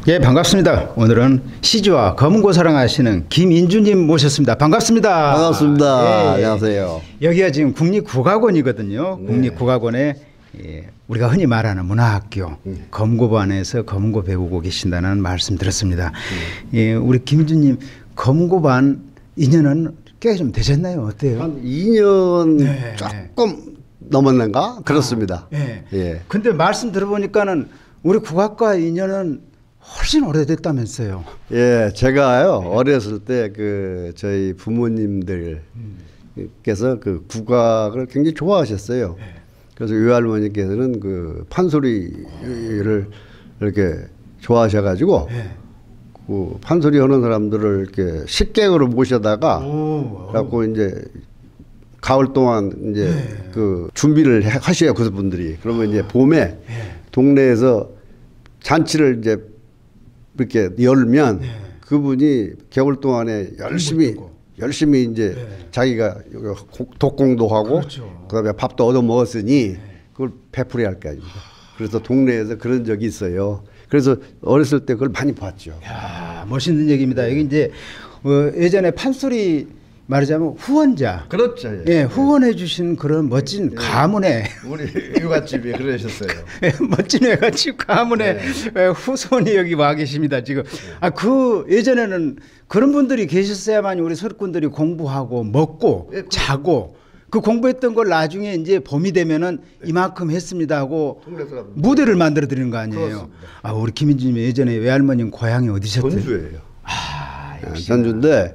예, 반갑습니다. 오늘은 시주와 검은고 사랑하시는 김인주님 모셨습니다. 반갑습니다. 반갑습니다. 예, 안녕하세요. 여기가 지금 국립국악원이거든요. 네. 국립국악원에 우리가 흔히 말하는 문화학교 검고반에서 검은고 배우고 계신다는 말씀 들었습니다. 예, 우리 김인주님 검고반 인연은 꽤 좀 되셨나요? 어때요? 한 2년 네. 조금 넘었는가? 그렇습니다. 예. 예. 근데 말씀 들어보니까는 우리 국악과 인연은 훨씬 오래됐다면서요. 예, 제가요 어렸을 때 저희 부모님들께서 그 국악을 굉장히 좋아하셨어요. 그래서 외할머니께서는 그 판소리를 이렇게 좋아하셔가지고 그 판소리 하는 사람들을 이렇게 식객으로 모셔다가 그래갖고 이제 가을 동안 이제 그 준비를 하셔요 그분들이. 그러면 이제 봄에 동네에서 잔치를 이제 이렇게 열면 그분이 겨울 동안에 열심히 이제 자기가 독공도 하고 그렇죠. 그다음에 밥도 얻어 먹었으니 그걸 베풀어야 할 거 아닙니까. 그래서 동네에서 그런 적이 있어요. 그래서 어렸을 때 그걸 많이 봤죠. 야, 멋있는 얘기입니다. 여기 이제 예전에 판소리 말하자면 후원자. 그렇죠. 예, 후원해 주신 그런 멋진 가문의 우리 외갓집이 그러셨어요. 예, 멋진 외갓집 가문의 후손이 여기 와 계십니다. 지금 그 예전에는 그런 분들이 계셨어야만 우리 서리꾼들이 공부하고 먹고 자고 그 공부했던 걸 나중에 이제 봄이 되면은 이만큼 했습니다 하고 무대를 만들어 드리는 거 아니에요. 그렇습니다. 우리 김인주님 예전에 외할머님 고향이 어디셨대요? 전주예요. 역시. 전주인데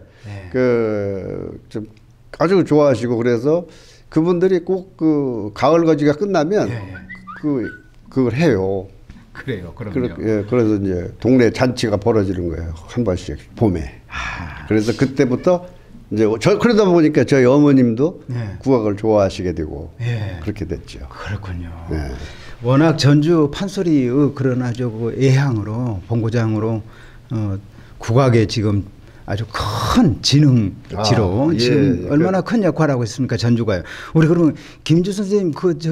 좀 아주 좋아하시고 그래서 그분들이 꼭 그 가을 거지가 끝나면 그걸 해요. 그래요. 그럼요. 그래서 이제 동네 잔치가 벌어지는 거예요. 한 번씩 봄에. 그래서 그때부터 이제 그러다 보니까 저희 어머님도 국악을 좋아하시게 되고 그렇게 됐죠. 그렇군요. 워낙 전주 판소리의 그런 아주 그 애향으로 본고장으로 국악에 지금 아주 큰 진흥지로 지금 얼마나 큰 역할을 하고 있습니까 전주가요. 우리 그러면 김주 선생님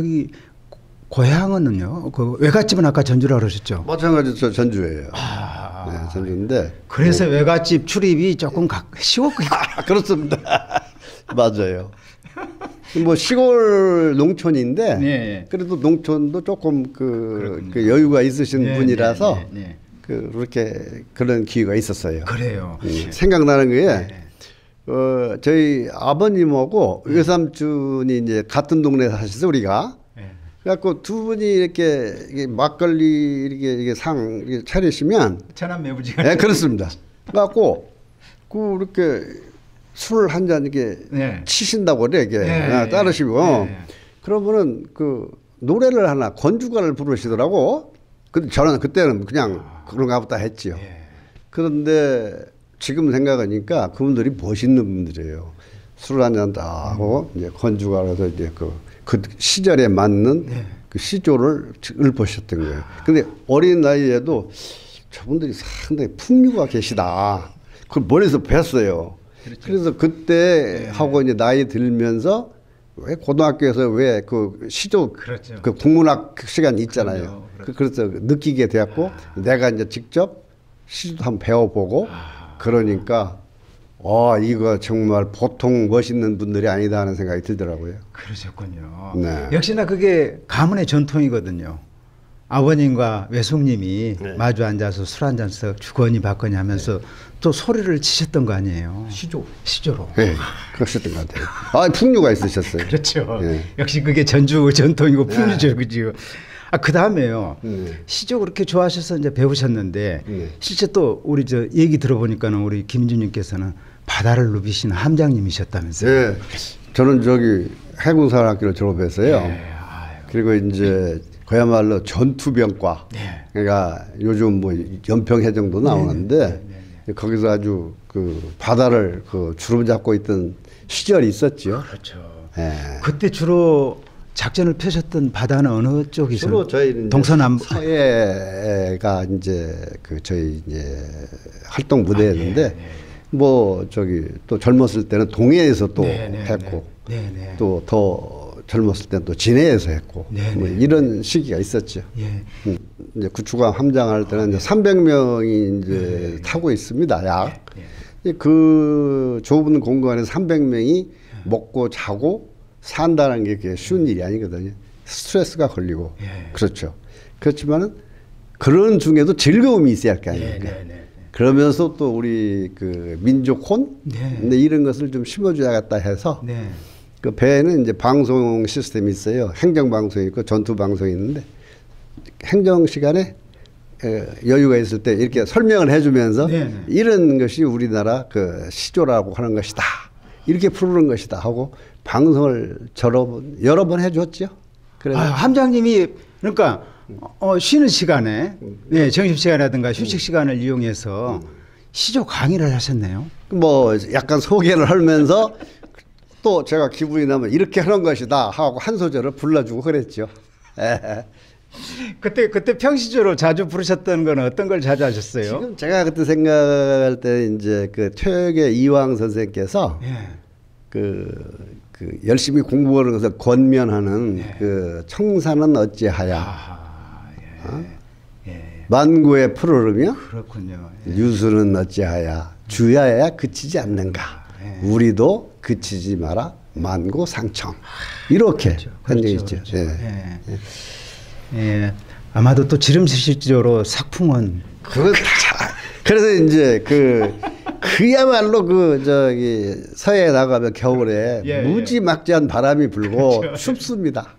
고향은요? 그 외갓집은 아까 전주라고 그러셨죠? 마찬가지로 저 전주예요. 전주인데. 그래서 외갓집 출입이 조금 쉬웠고요. 그렇습니다. 맞아요. 뭐 시골 농촌인데 그래도 농촌도 조금 그 여유가 있으신 분이라서 그렇게 그런 기회가 있었어요. 그래요. 생각나는 게 저희 아버님하고 외삼촌이 이제 같은 동네에 사셔서 우리가 그래갖고 두 분이 이렇게 막걸리 이렇게 상 이렇게 차리시면 천안 매부지가. 네, 그렇습니다. 그래갖고 이렇게 술 한 잔 이렇게 치신다고 그래 이게 따르시고 그러면은 그 노래를 하나 건주가를 부르시더라고. 근데 저는 그때는 그냥 그런가 보다 했지요. 그런데 지금 생각하니까 그분들이 멋있는 분들이에요. 술 한 잔 다 하고 이제 건주가라서 이제 그 시절에 맞는 그 시조를 읊으셨던 거예요. 근데 어린 나이에도 저분들이 상당히 풍류가 계시다. 그걸 머리에서 뵀어요. 그래서 그때 하고 이제 나이 들면서 왜 고등학교에서 왜 그 시조 그 국문학 시간 있잖아요. 그래서 느끼게 되었고 내가 이제 직접 시조도 한번 배워보고 그러니까 이거 정말 보통 멋있는 분들이 아니다 하는 생각이 들더라고요. 그러셨군요. 역시나 그게 가문의 전통이거든요. 아버님과 외숙님이 마주 앉아서 술 한 잔씩 주거니 받거니 하면서 또 소리를 치셨던 거 아니에요. 시조로. 네, 그러셨던 것 같아요. 풍류가 있으셨어요. 그렇죠. 역시 그게 전주 전통이고 풍류죠, 그죠. 그 다음에요. 시조 그렇게 좋아하셔서 이제 배우셨는데 실제 또 우리 얘기 들어보니까는 우리 김인주님께서는 바다를 누비신 함장님이셨다면서요. 네, 저는 저기 해군사관학교를 졸업했어요. 그리고 이제 그야말로 전투병과. 그러니까 요즘 뭐 연평해정도 나오는데 거기서 아주 그 바다를 주름 잡고 있던 시절이 있었죠. 그렇죠. 그때 주로 작전을 펴셨던 바다는 어느 쪽이세요? 주로 저희는 동서남북 서해가 이제 저희 이제 활동 무대였는데 뭐 저기 또 젊었을 때는 동해에서 또 했고 또 더 젊었을 때 또 진해에서 했고 뭐 이런 시기가 있었죠. 예. 이제 구축함 함장할 때는 이제 300명이 이제 타고 있습니다. 약. 그 좁은 공간에서 300명이 먹고 자고 산다는 게 그게 쉬운 일이 아니거든요. 스트레스가 걸리고 그렇죠. 그렇지만은 그런 중에도 즐거움이 있어야 할 거 아닙니까? 그러면서 또 우리 그 민족혼 근데 이런 것을 좀 심어줘야겠다 해서 그 배에는 이제 방송 시스템이 있어요. 행정 방송이 있고 전투 방송이 있는데 행정 시간에 여유가 있을 때 이렇게 설명을 해주면서 이런 것이 우리나라 그 시조라고 하는 것이다. 이렇게 부르는 것이다 하고 방송을 여러 번 해줬죠. 그래서 함장님이 그러니까 쉬는 시간에 점심 시간이라든가 휴식 시간을 이용해서 시조 강의를 하셨네요. 뭐 약간 소개를 하면서 또 제가 기분이 나면 이렇게 하는 것이다 하고 한 소절을 불러주고 그랬죠. 그때 평시조로 자주 부르셨던 건 어떤 걸 자주 하셨어요? 지금 제가 그때 생각할 때 이제 그 퇴역의 이황 선생께서 그 열심히 공부하는 것을 권면하는 그 청사는 어찌하야 만구의 푸르르며 그렇군요. 유수는 어찌하야 주야야 그치지 않는가 우리도 그치지 마라 만고 상청 이렇게 한 적이 있죠. 아마도 또 지름실조로 삭풍은 그래서 이제 그야말로 저기 서해에 나가면 겨울에 무지막지한 바람이 불고 춥습니다.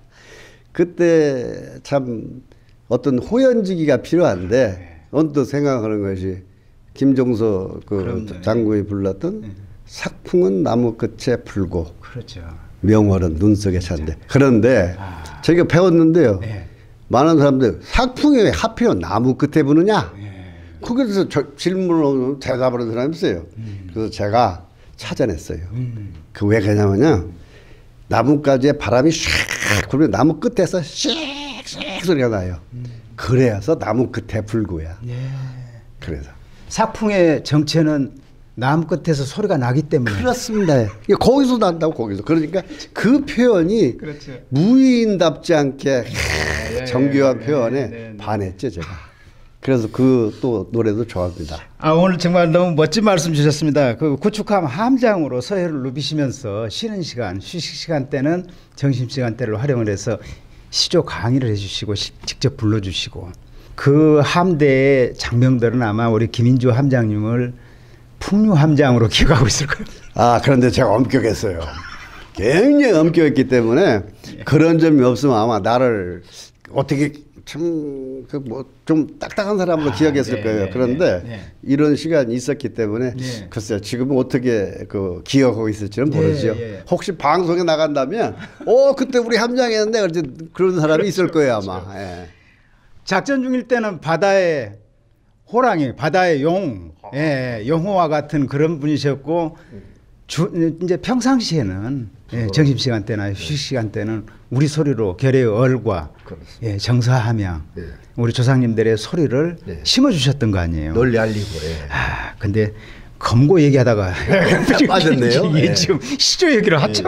그때 참 어떤 호연지기가 필요한데 언뜻 생각하는 것이 김종서 장군이 불렀던 삭풍은 나무 끝에 불고 명월은 눈 속에 찬데 그런데 저희가 배웠는데요. 많은 사람들 삭풍이 왜 하필 나무 끝에 부느냐? 거기서 질문을 대답을 하는 사람이 있어요. 그래서 제가 찾아냈어요. 그 왜 그러냐면요. 나뭇가지에 바람이 샥 불면 나무 끝에서 씩 소리가 나요. 그래서 나무 끝에 불고야. 그래서 삭풍의 정체는 나무 끝에서 소리가 나기 때문에 그렇습니다. 거기서 난다고 거기서. 그러니까 그 표현이 무인답지 않게 정교한 표현에 반했죠 제가. 그래서 그 또 노래도 좋아합니다. 오늘 정말 너무 멋진 말씀 주셨습니다. 그 구축함 함장으로 서해를 누비시면서 쉬는 시간, 휴식 시간 때는 점심 시간 대를 활용을 해서 시조 강의를 해주시고 직접 불러주시고 그 함대의 장병들은 아마 우리 김인주 함장님을 풍류 함장으로 기억하고 있을 거예요. 그런데 제가 엄격했어요. 굉장히 엄격했기 때문에 그런 점이 없으면 아마 나를 어떻게 참 좀 딱딱한 사람으로 기억했을 거예요. 그런데 이런 시간이 있었기 때문에 글쎄요 지금은 어떻게 기억하고 있을지는 모르죠. 혹시 방송에 나간다면 그때 우리 함장이었는데 그런 사람이 있을 거예요 아마. 작전 중일 때는 바다의 호랑이, 바다의 영호와 같은 그런 분이셨고 이제 평상시에는 점심시간 때나 휴식시간 때는 우리 소리로 결의 얼과 정사하며 우리 조상님들의 소리를 심어주셨던 거 아니에요. 널리 알리고. 근데 검고 얘기하다가 빠졌네요. 이게 지금 시조 얘기를 하참.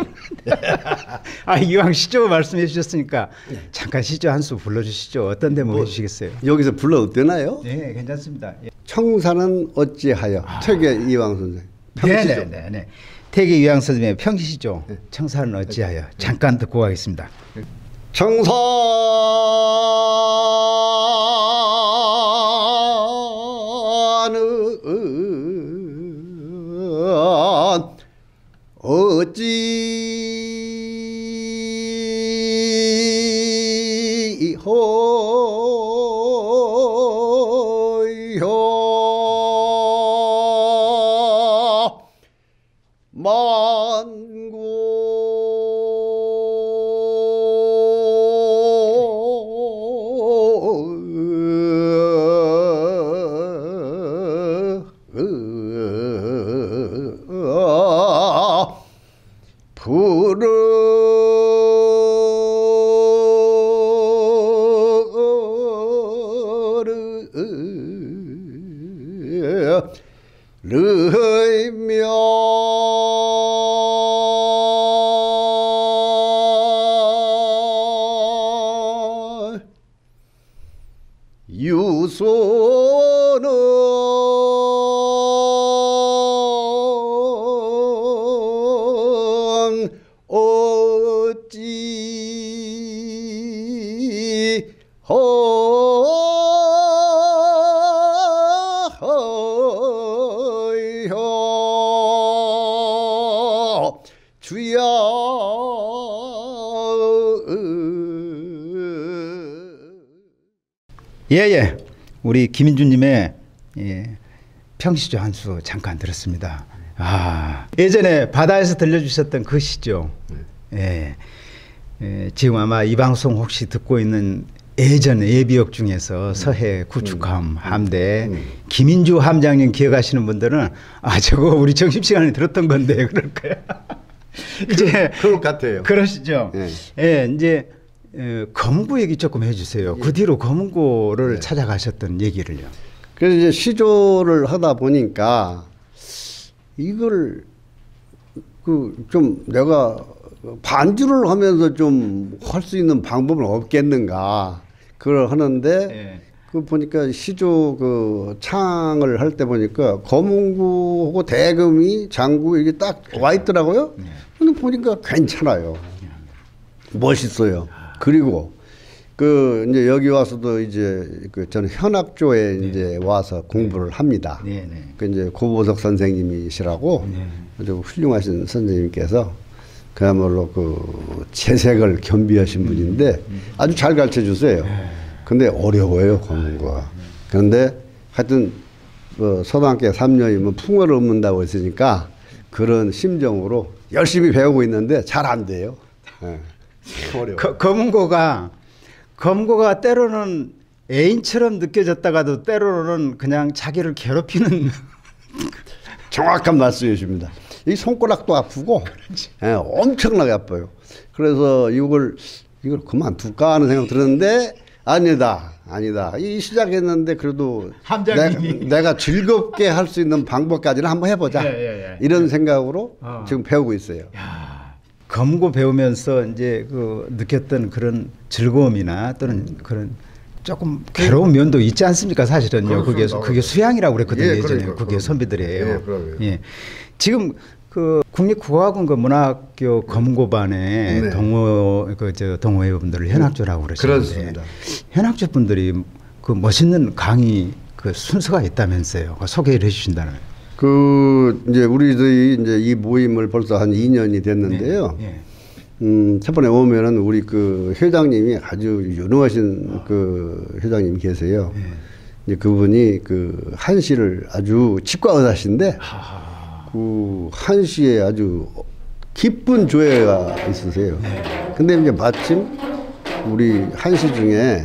이왕 시조 말씀해 주셨으니까 잠깐 시조 한 수 불러주시죠. 어떤 대목 해주시겠어요? 여기서 불러도 되나요? 네, 괜찮습니다. 청사는 어찌하여 퇴계 이황 선생. 네네네. 퇴계 이황 선생님의 평시시조 청사는 어찌하여 잠깐 듣고 가겠습니다. 청사는 어찌호요 르며 주여 예예 우리 김인주님의 평시조 한 수 잠깐 들었습니다. 아 예전에 바다에서 들려주셨던 그 시죠. 지금 아마 이 방송 혹시 듣고 있는 예전 예비역 중에서 서해 구축함 함대 김인주 함장님 기억하시는 분들은 아 저거 우리 점심시간에 들었던 건데 그럴 거야. 이제 그럴 것 같아요. 그러시죠. 이제 검은고 얘기 조금 해주세요. 그 뒤로 검은고를 찾아가셨던 얘기를요. 그래서 이제 시조를 하다 보니까 이걸 좀 내가 반주를 하면서 좀 할 수 있는 방법은 없겠는가 그걸 하는데 그 보니까 시조 창을 할 때 보니까 검은구하고 대금이 장구 이게 딱 와 있더라고요. 근데 보니까 괜찮아요. 멋있어요. 그리고 이제 여기 와서도 이제 저는 현악조에 이제 와서 공부를 합니다. 이제 고보석 선생님이시라고 아주 훌륭하신 선생님께서 그야말로 재색을 겸비하신 분인데 아주 잘 가르쳐 주세요. 근데 어려워요, 검은거가. 그런데 하여튼 서당계 3년이면 풍어를 읊는다고 했으니까 그런 심정으로 열심히 배우고 있는데 잘 안 돼요. 어려워요. 검은고가 때로는 애인처럼 느껴졌다가도 때로는 그냥 자기를 괴롭히는 정확한 말씀해 주십니다. 이 손가락도 아프고 엄청나게 아파요. 그래서 이걸 그만둘까 하는 생각 들었는데 아니다. 이 시작했는데 그래도 내가 즐겁게 할 수 있는 방법까지는 한번 해보자. 이런 생각으로 지금 배우고 있어요. 검고 배우면서 이제 느꼈던 그런 즐거움이나 또는 그런 조금 괴로운 면도 있지 않습니까? 사실은요. 그게 수양이라고 그랬거든요. 예전에 그게 선비들이에요. 지금 국립국어학원 문학교 검고반에 동호회원들을 현악조라고 그러시는데 그렇습니다. 현악조 분들이 멋있는 강의 순서가 있다면서요. 소개를 해주신다는. 이제 우리들이 이제 이 모임을 벌써 한 2년이 됐는데요. 첫 번에 오면은 우리 회장님이 아주 유능하신 회장님이 계세요. 이제 그분이 한시를 아주 치과 의사신데 한시에 아주 깊은 조예가 있으세요. 근데 이제 마침 우리 한시 중에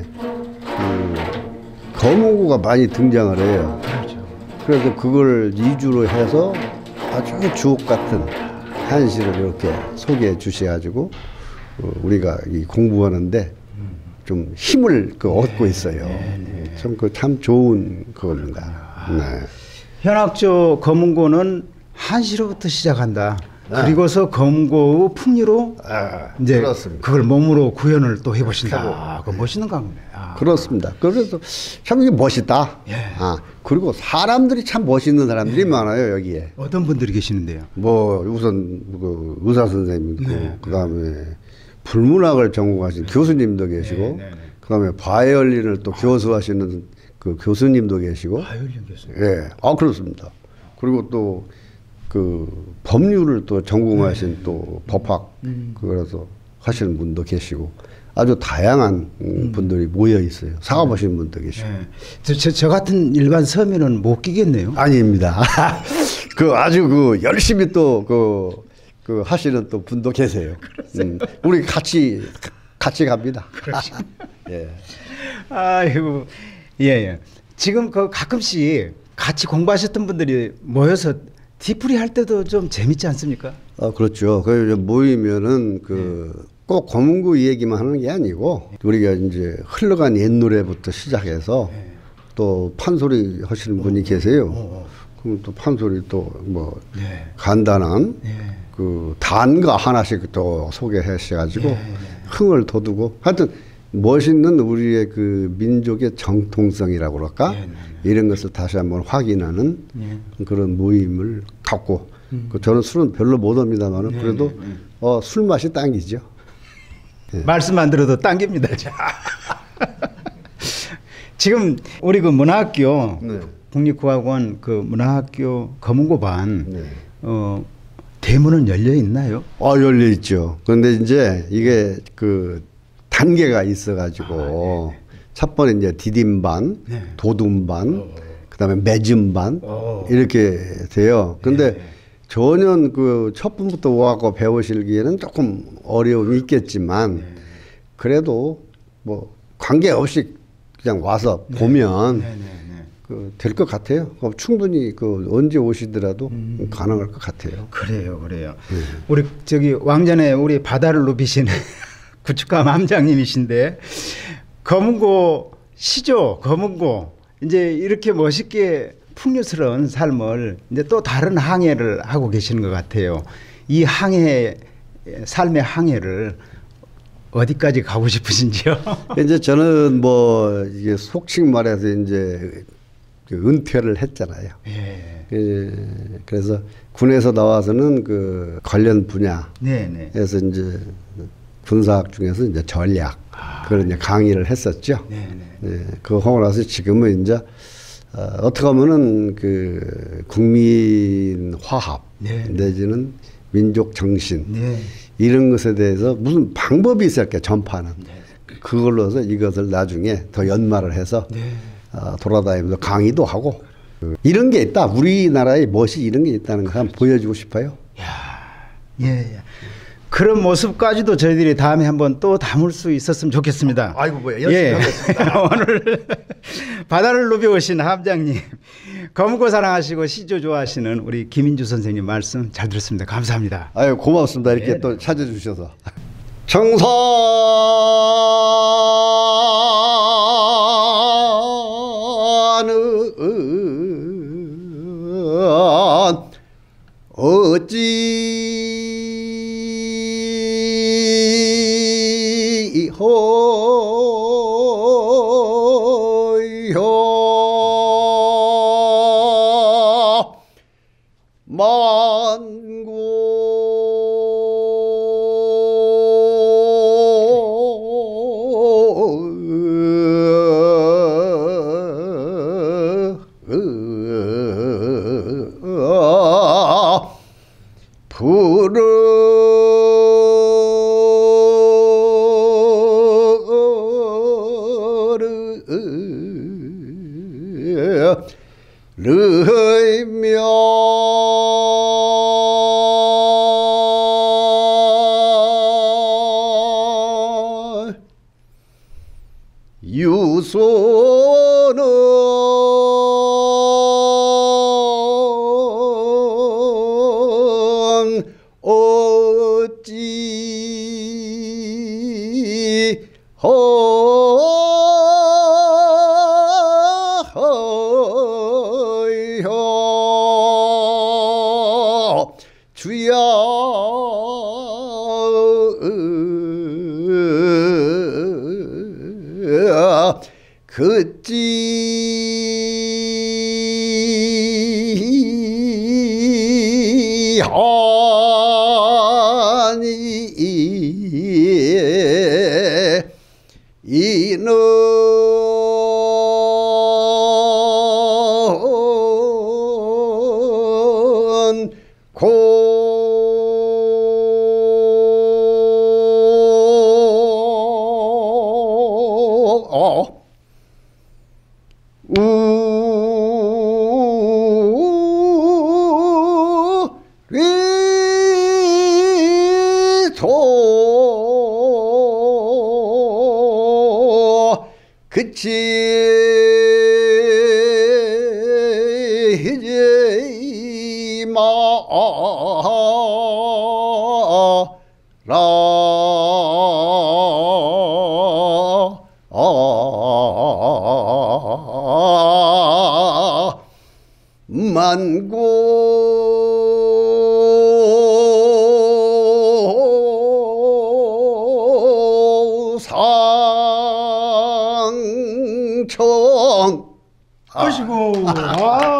검은고가 많이 등장을 해요. 그래서 그걸 이주로 해서 아주 주옥 같은 한시를 이렇게 소개해 주셔가지고 우리가 공부하는데 좀 힘을 얻고 있어요. 참 좋은 그겁니다. 현악조 검은고는 한시로부터 시작한다. 그리고서 검은고의 풍류로 이제 그렇습니다. 그걸 몸으로 구현을 또 해보신다. 멋있는 강의네. 그렇습니다. 그래서 참 이게 멋있다. 그리고 사람들이 참 멋있는 사람들이 많아요, 여기에. 어떤 분들이 계시는데요? 우선 의사 선생님 있고, 그다음에 불문학을 전공하신 교수님도 계시고, 그다음에 바이올린을 또 교수하시는 교수님도 계시고. 바이올린 교수. 그렇습니다. 그리고 또 법률을 또 전공하신 또 법학 그래서 하시는 분도 계시고. 아주 다양한 분들이 모여 있어요. 사업하시는 분도 계시고. 저 같은 일반 서민은 못 끼겠네요. 아닙니다. 아주 열심히 또 하시는 또 분도 계세요. 우리 같이 갑니다. 아이고, 지금 가끔씩 같이 공부하셨던 분들이 모여서 뒤풀이 할 때도 좀 재밌지 않습니까? 그렇죠. 모이면은 꼭 검은고 얘기만 하는 게 아니고 우리가 이제 흘러간 옛 노래부터 시작해서 또 판소리 하시는 분이 계세요. 그럼 또 판소리 또 간단한 단가 하나씩 또 소개하셔가지고 흥을 돋우고 하여튼 멋있는 우리의 민족의 정통성이라고 그럴까 이런 것을 다시 한번 확인하는 그런 모임을 갖고 저는 술은 별로 못 합니다만은 그래도 술 맛이 당기죠. 말씀 안 들어도 당깁니다. 지금 우리 문학교 국립국악원 그 문화학교 검은고반 네. 대문은 열려 있나요? 열려 있죠. 그런데 이제 이게 그 단계가 있어가지고 첫 번에 이제 디딤반, 네. 도둠반, 그다음에 매즘반 이렇게 돼요. 근데 전혀 그 첫 분부터 오하고 배우시기에는 조금 어려움이 있겠지만 그래도 뭐 관계없이 그냥 와서 보면 그 될 것 같아요. 충분히 그 언제 오시더라도 가능할 것 같아요. 그래요. 우리 저기 왕전에 우리 바다를 누비시는 구축감 함장님이신데 검은고 시조 검은고 이제 이렇게 멋있게 풍요스러운 삶을 이제 또 다른 항해를 하고 계시는 것 같아요. 이 항해 삶의 항해를 어디까지 가고 싶으신지요? 이제 저는 뭐 이게 속칭 말해서 이제 그 은퇴를 했잖아요. 그래서 군에서 나와서는 그 관련 분야에서 이제 군사학 중에서 이제 전략 그걸 이제 강의를 했었죠. 그거 하고 나서 지금은 이제 어떻게 보면은 그 국민 화합 내지는 민족 정신 이런 것에 대해서 무슨 방법이 있을까 전파는 그걸로서 이것을 나중에 더 연마를 해서 돌아다니면서 강의도 하고 이런 게 있다. 우리나라의 멋이 이런 게 있다는 걸 한번 보여주고 싶어요. 예. 그런 모습까지도 저희들이 다음에 한번 또 담을 수 있었으면 좋겠습니다. 아이고 뭐야 열심히 하겠습니다. 오늘 바다를 누벼오신 함장님, 검은고 사랑하시고 시조 좋아하시는 우리 김인주 선생님 말씀 잘 들었습니다. 감사합니다. 아유 고맙습니다. 이렇게 또 찾아주셔서. 청산 어찌호요 르며 유소는 어찌호요 주야 그찌하니 이는 우리도 그치지 마라 만고 상청 아이고.